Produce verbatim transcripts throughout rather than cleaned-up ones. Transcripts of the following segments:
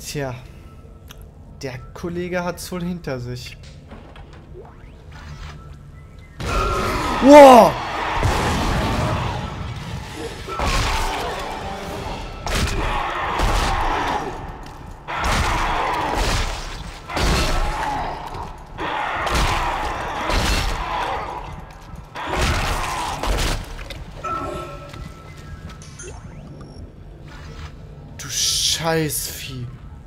Tja, der Kollege hat's wohl hinter sich. Wow! Du Scheißvieh.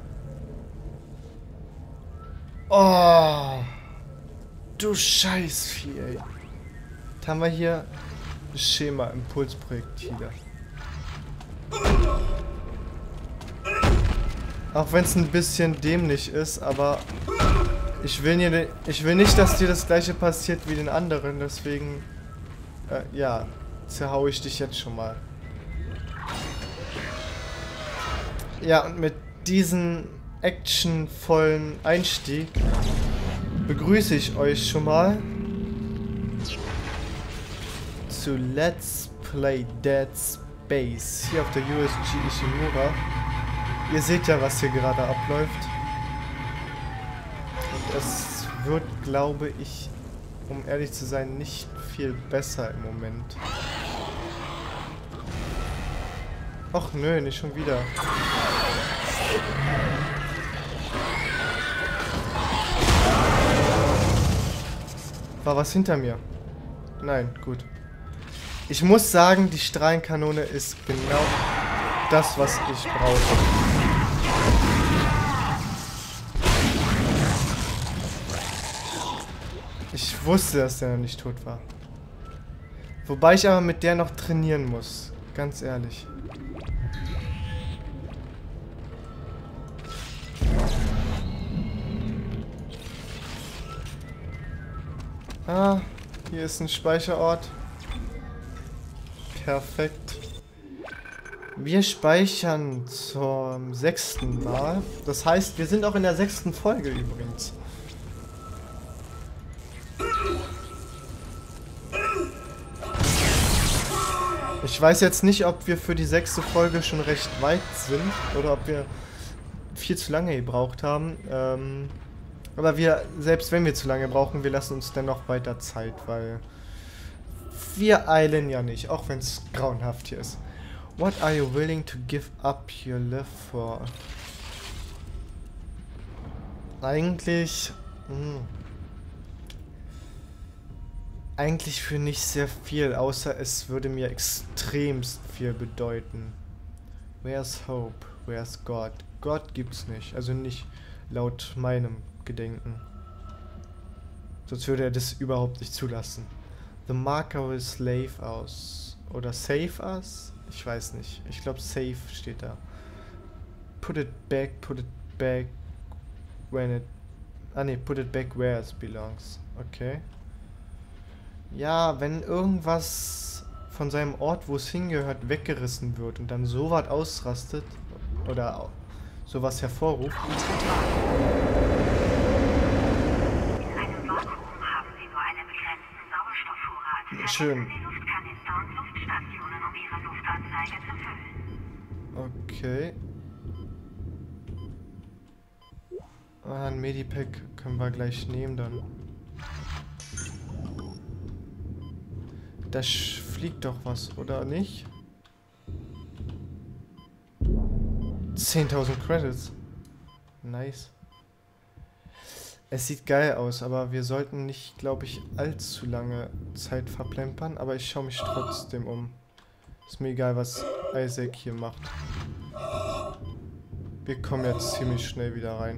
Oh. Du Scheißvieh, ey. Jetzt haben wir hier Schema Impulsprojektile. Auch wenn es ein bisschen dämlich ist, aber ich will, nie, ich will nicht, dass dir das gleiche passiert wie den anderen, deswegen äh, ja, zerhau ich dich jetzt schon mal. Ja, und mit diesem actionvollen Einstieg begrüße ich euch schon mal zu Let's Play Dead Space hier auf der U S G Ishimura. Ihr seht ja, was hier gerade abläuft. Und es wird, glaube ich, um ehrlich zu sein, nicht viel besser im Moment. Ach nö, nicht schon wieder. War was hinter mir? Nein, gut. Ich muss sagen, die Strahlenkanone ist genau das, was ich brauche. Ich wusste, dass der noch nicht tot war. Wobei ich aber mit der noch trainieren muss. Ganz ehrlich. Ah, hier ist ein Speicherort. Perfekt. Wir speichern zum sechsten Mal. Das heißt, wir sind auch in der sechsten Folge übrigens. Ich weiß jetzt nicht, ob wir für die sechste Folge schon recht weit sind oder ob wir viel zu lange gebraucht haben. Ähm, aber wir, selbst wenn wir zu lange brauchen, wir lassen uns dennoch weiter Zeit, weil wir eilen ja nicht, auch wenn es grauenhaft hier ist. What are you willing to give up your life for? Eigentlich... Mh, eigentlich für nicht sehr viel, außer es würde mir extremst viel bedeuten. Where's hope? Where's God? Gott gibt's nicht, also nicht laut meinem Gedenken. Sonst würde er das überhaupt nicht zulassen. The marker will slave us. Oder save us? Ich weiß nicht. Ich glaube save steht da. Put it back, put it back when it... Ah ne, put it back where it belongs. Okay. Ja, wenn irgendwas von seinem Ort, wo es hingehört, weggerissen wird und dann sowas ausrastet oder sowas hervorruft. In einem Vakuum haben Sie nur einen begrenzten Sauerstoffvorrat. Schön. Sie Luftkanister und Luftstationen, um Ihre Luftanzeige zu füllen. Okay. Ah, ein Medipack können wir gleich nehmen dann. Da fliegt doch was, oder nicht? zehntausend Credits. Nice. Es sieht geil aus, aber wir sollten nicht, glaube ich, allzu lange Zeit verplempern. Aber ich schaue mich trotzdem um. Ist mir egal, was Isaac hier macht. Wir kommen jetzt ziemlich schnell wieder rein.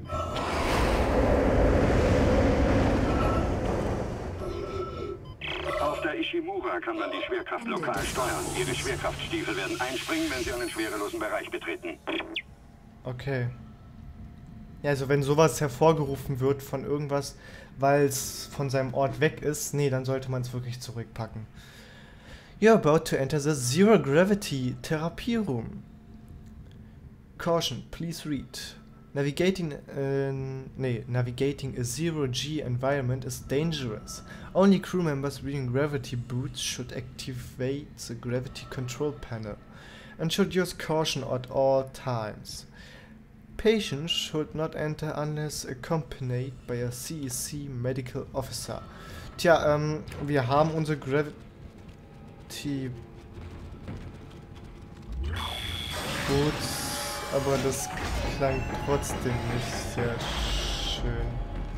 Auf der Ishimura kann man die Schwerkraft lokal steuern. Ihre Schwerkraftstiefel werden einspringen, wenn Sie einen schwerelosen Bereich betreten. Okay. Ja, also wenn sowas hervorgerufen wird von irgendwas, weil es von seinem Ort weg ist, nee, dann sollte man es wirklich zurückpacken. You're about to enter the Zero Gravity Therapy Room. Caution, please read. Navigating, uh, nee, navigating a zero-G environment is dangerous. Only crew members reading gravity boots should activate the gravity control panel and should use caution at all times. Patients should not enter unless accompanied by a C E C Medical Officer. Tja, ähm, wir haben unsere Gravity Boots, aber das klang trotzdem nicht sehr schön.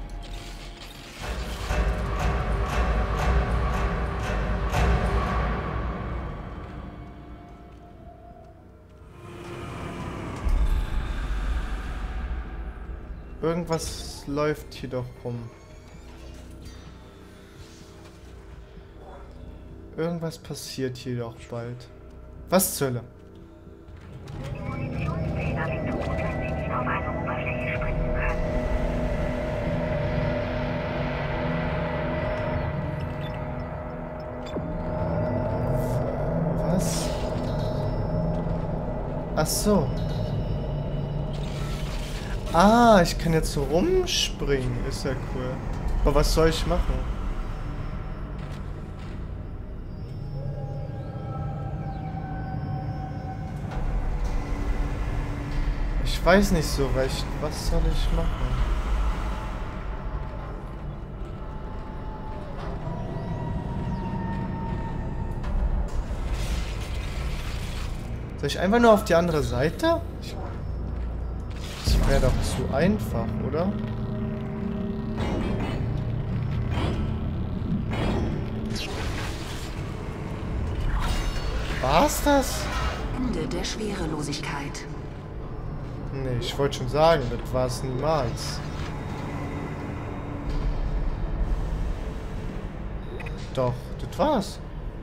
Irgendwas läuft hier doch rum. Irgendwas passiert hier doch bald. Was zur Hölle? Die Munitionsfehler liegt gut, wenn Sie nicht auf eine Oberfläche springen können. Was? Ach so. Ah, ich kann jetzt so rumspringen. Ist ja cool. Aber was soll ich machen? Ich weiß nicht so recht. Was soll ich machen? Soll ich einfach nur auf die andere Seite? Ich wäre doch zu einfach, oder? War's das? Ende der Schwerelosigkeit. Nee, ich wollte schon sagen, das war's niemals. Doch, das war's.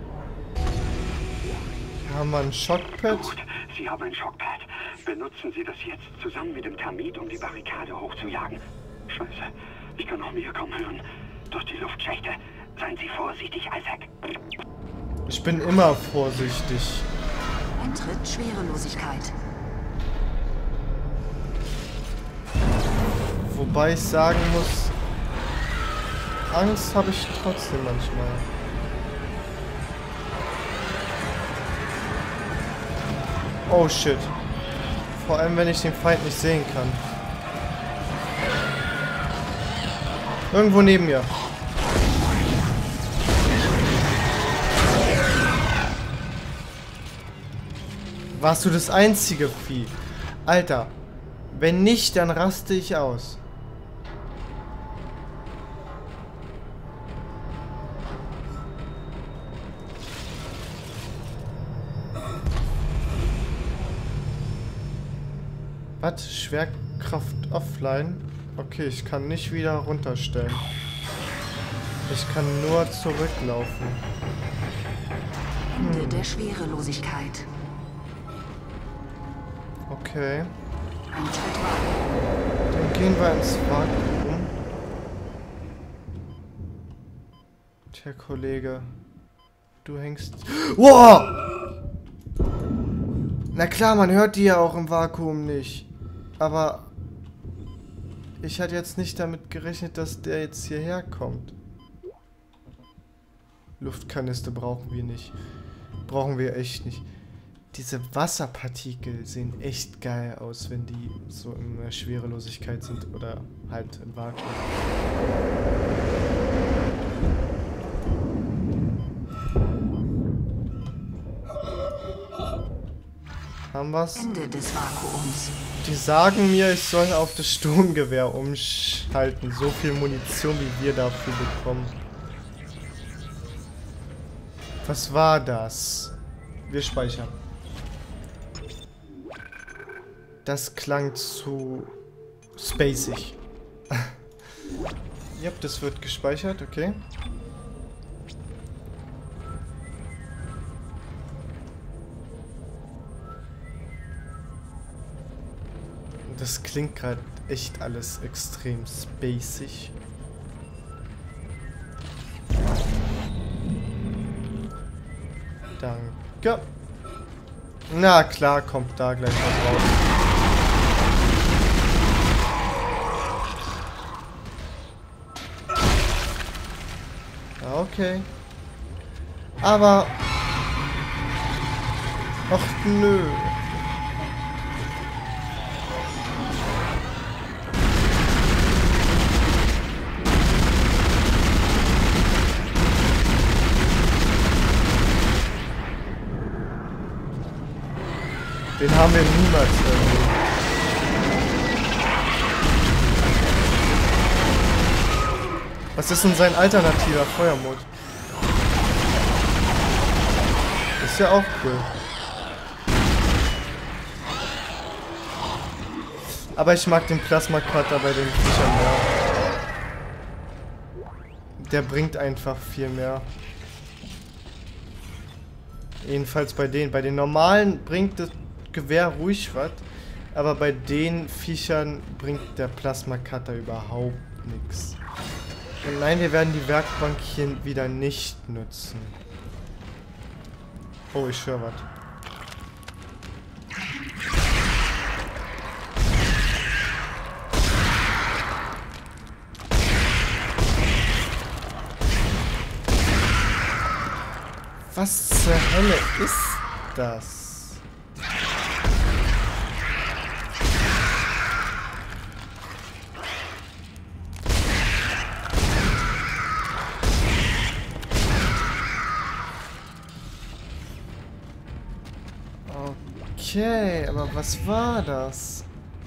Hier haben wir ein Shockpad. Gut, Sie haben ein Shockpad. Benutzen Sie das jetzt zusammen mit dem Termit, um die Barrikade hochzujagen. Scheiße, ich kann noch mehr kaum hören. Durch die Luftschächte. Seien Sie vorsichtig, Isaac. Ich bin immer vorsichtig. Eintritt Schwerelosigkeit. Wobei ich sagen muss, Angst habe ich trotzdem manchmal. Oh shit. Vor allem, wenn ich den Feind nicht sehen kann. Irgendwo neben mir. Warst du das einzige Vieh? Alter, wenn nicht, dann raste ich aus. Was? Schwerkraft offline? Okay, ich kann nicht wieder runterstellen. Ich kann nur zurücklaufen. Ende der Schwerelosigkeit. Okay. Eintritt Vakuum. Dann gehen wir ins Vakuum. Tja, Kollege. Du hängst... Wow! Na klar, man hört die ja auch im Vakuum nicht. Aber ich hatte jetzt nicht damit gerechnet, dass der jetzt hierher kommt. Luftkanister brauchen wir nicht. Brauchen wir echt nicht. Diese Wasserpartikel sehen echt geil aus, wenn die so in der Schwerelosigkeit sind oder halt im Vakuum. Haben wir's? Ende des Vakuums. Die sagen mir, ich soll auf das Sturmgewehr umschalten. So viel Munition, wie wir dafür bekommen. Was war das? Wir speichern. Das klang zu spacig. Ja, das wird gespeichert, okay. Das klingt gerade echt alles extrem spacig. Danke. Na klar, kommt da gleich was raus. Okay. Aber... Ach nö. haben wir niemals irgendwie. Was ist denn sein alternativer Feuermod? Ist ja auch cool. Aber ich mag den Plasma Cutter bei den Viechern mehr. Der bringt einfach viel mehr. Jedenfalls bei denen. Bei den normalen bringt das Gewehr ruhig was. Aber bei den Viechern bringt der Plasma Cutter überhaupt nichts. Und nein, wir werden die Werkbank hier wieder nicht nutzen. Oh, ich höre was. Was zur Hölle ist das? Okay, aber was war das?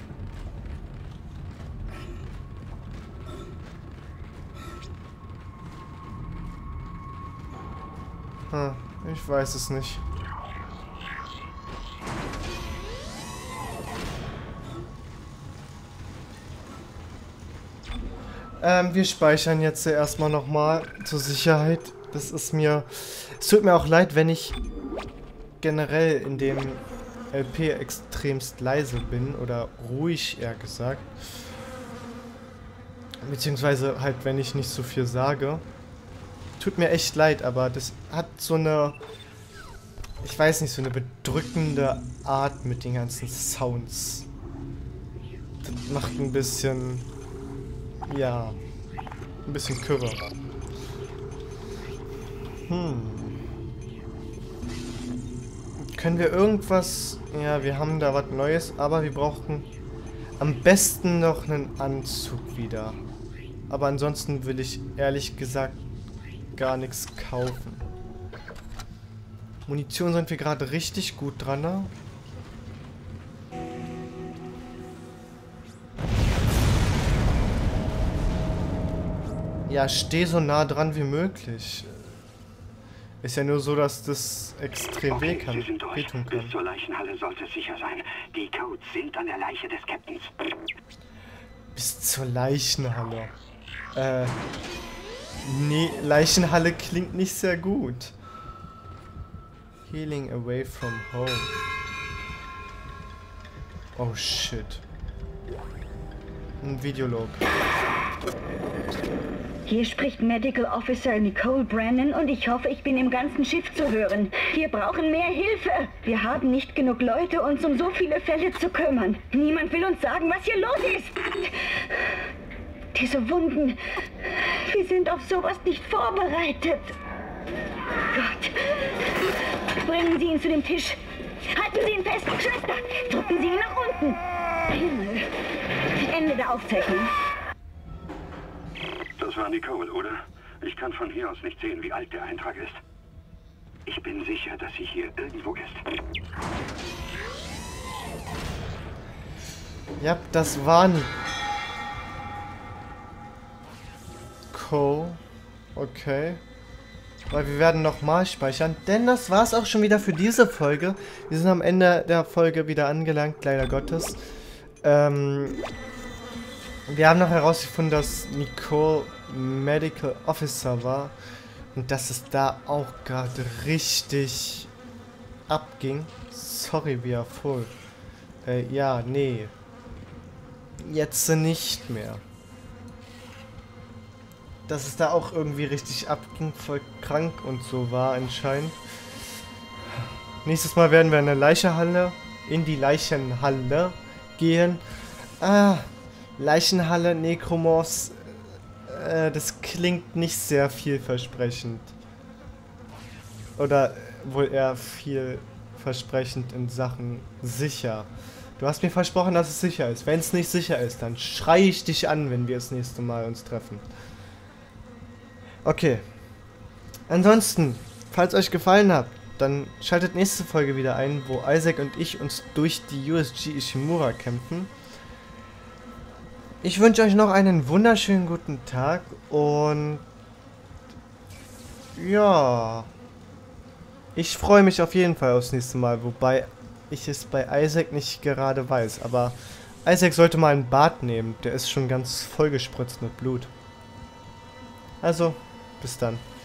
Hm, ich weiß es nicht. Ähm, wir speichern jetzt erstmal nochmal zur Sicherheit. Das ist mir... Es tut mir auch leid, wenn ich generell in dem L P extremst leise bin. Oder ruhig, eher gesagt. Beziehungsweise halt, wenn ich nicht so viel sage. Tut mir echt leid, aber das hat so eine... Ich weiß nicht, so eine bedrückende Art mit den ganzen Sounds. Das macht ein bisschen... Ja, ein bisschen Kürre. Hm. Können wir irgendwas... Ja, wir haben da was Neues, aber wir brauchen am besten noch einen Anzug wieder. Aber ansonsten will ich ehrlich gesagt gar nichts kaufen. Munition sind wir gerade richtig gut dran, ne? Ja, steh so nah dran wie möglich. Ist ja nur so, dass das extrem Okay, weh kann, Sie sind durch. wehtun kann. Bis zur Leichenhalle sollte es sicher sein. Die Codes sind an der Leiche des Captains. Bis zur Leichenhalle. Äh. Nee, Leichenhalle klingt nicht sehr gut. Healing away from home. Oh shit. Ein Videolog. Hier spricht Medical Officer Nicole Brennan und ich hoffe, ich bin im ganzen Schiff zu hören. Wir brauchen mehr Hilfe. Wir haben nicht genug Leute, uns um so viele Fälle zu kümmern. Niemand will uns sagen, was hier los ist. Diese Wunden. Wir sind auf sowas nicht vorbereitet. Gott. Bringen Sie ihn zu dem Tisch. Halten Sie ihn fest, Schwester. Drücken Sie ihn nach unten. Himmel. Ende der Aufzeichnung. Das war Nicole, oder? Ich kann von hier aus nicht sehen, wie alt der Eintrag ist. Ich bin sicher, dass sie hier irgendwo ist. Ja, das war Nicole. Okay. Weil wir werden nochmal speichern. Denn das war es auch schon wieder für diese Folge. Wir sind am Ende der Folge wieder angelangt, leider Gottes. Ähm... Wir haben noch herausgefunden, dass Nicole Medical Officer war und dass es da auch gerade richtig abging. Sorry, we are full. Äh, ja, nee. Jetzt nicht mehr. Dass es da auch irgendwie richtig abging, voll krank und so war anscheinend. Nächstes Mal werden wir in der Leichenhalle, in die Leichenhalle gehen. Ah... Leichenhalle, Necromorphs, äh, das klingt nicht sehr vielversprechend. Oder wohl eher vielversprechend in Sachen sicher. Du hast mir versprochen, dass es sicher ist. Wenn es nicht sicher ist, dann schreie ich dich an, wenn wir das nächste Mal uns treffen. Okay. Ansonsten, falls euch gefallen hat, dann schaltet nächste Folge wieder ein, wo Isaac und ich uns durch die U S G Ishimura kämpfen. Ich wünsche euch noch einen wunderschönen guten Tag und ja, ich freue mich auf jeden Fall aufs nächste Mal, wobei ich es bei Isaac nicht gerade weiß, aber Isaac sollte mal ein Bad nehmen, der ist schon ganz vollgespritzt mit Blut. Also, bis dann.